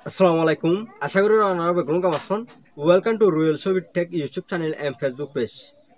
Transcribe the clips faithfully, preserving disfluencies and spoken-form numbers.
আসসালামু আলাইকুম আশা করি আপনারা বেগুন কাম আছেন ওয়েলকাম টু রয়্যাল ছবি tech YouTube channel and Facebook page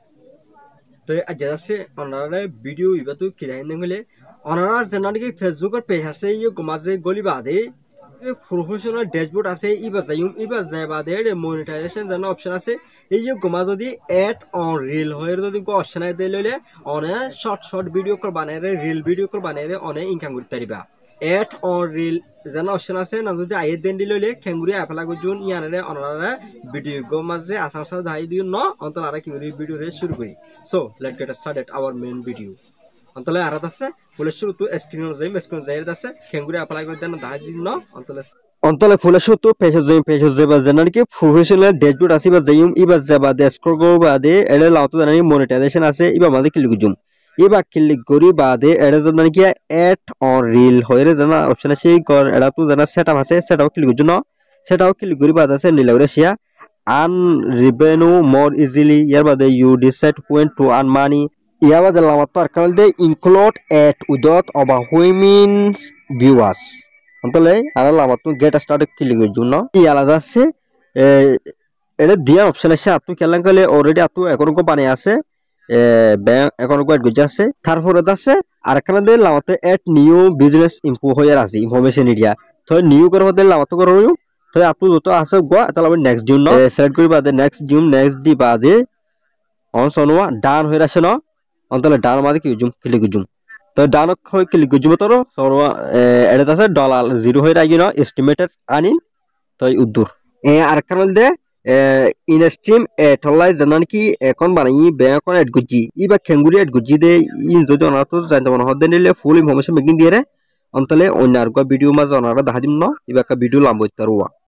তো আজ আছে আপনারা ভিডিও ইবাতো কিরাইন হলে আপনারা জানানি ফেসবুকের পেজ আছে ই গমাজে গলি বাদে প্রফেশনাল ড্যাশবোর্ড আছে ইবা যাইম ইবা যায় বাদে মনিটাইজেশন জানা অপশন আছে এই গমা যদি এড অন রিল হয় যদি কো অপশন আই দিলে অনে শর্ট শর্ট ভিডিও কর বানাইরে রিল ভিডিও কর বানাইরে অনে ইনকাম করতে পারিবা এড অন রিল জানা অপশন আছে না যদি আই দেন দিলে খেঙ্গুরি অ্যাপলা গুজন ইয়ানারে অনারা ভিডিও গো মাঝে আসা আসা দাই দিও ন অন্তলারা কিউরি ভিডিও রে শুরু করি so let get started our main video অন্তলে আরাত আছে ফুলে শুরু তো স্ক্রিন যাই স্ক্রিন যাই আছে খেঙ্গুরি অ্যাপলা করে দেন দাই দিও ন অন্তলে অন্তলে ফুলে শুরু তো পেজ যাই পেজ যাবা জানার কি প্রফেশনাল ড্যাশবোর্ড আছে বা যাইম ইবা যাবা ডেস্কর গো বাদে এলে লাউতো জানি মনিটাইজেশন আছে ইবা মাঝে ক্লিক জুম এবা ক্লিক করি বাদে এডে জানা কি এড অন রিল হইরে জানা অপশন আছে কর এডা তো জানা সেটআপ আছে সেটআপ ক্লিক জুন সেটআপ ক্লিক করি বাদে আছে নিলাউরে শিয়া আন রেভিনিউ মোর ইজিলি ইয়ার বাদে you decide when to earn money ইয়া বাদে লামাত আর কাল দে include ad without overwhelming viewers অন্তলে আর লামাত গেট স্টার্ট ক্লিক করি জুন ই আলাদা আছে এডে দিয়া অপশন আছে আতু কেলান কলে অলরেডি আতু এখন কো বানাই আছে ব্যাংক অ্যাকাউন্ট কোড গুজা আছে তারপরে আছে আর কানা দে লামাতে at new business info here আছে ইনফরমেশন এরিয়া তো নিউ করে হতে লামাতে করো তো আপু যত আছে গো তাহলে নেক্সট জুন সেট করি বাদে নেক্সট জুন নেক্সট দি বাদে অন সনোয়া ডান হই রাছে ন অন্তলে ডান মাদে কি জুম ক্লিক জুম তো ডান হই ক্লিক জুম তো সনোয়া এডে আছে ডলার জিরো হই রাগি ন এস্টিমেটেড আনিন তো উদ্দুর এ আর কানা দে ইন স্ট্রিম এট হলাই জানান কি এখন বানাই ব্যাংক এড গুজি ইবা খেঙ্গুরি এড গুজি দে ইন যদি অনাতো জানতে মনে হদ নিলে ফুল ইনফরমেশন মেকিং দিয়ে রে অন্তলে অন্য আর ভিডিও মাঝে অনারা দেখা দিম ন ইবা কা ভিডিও লাম্বইতারুয়া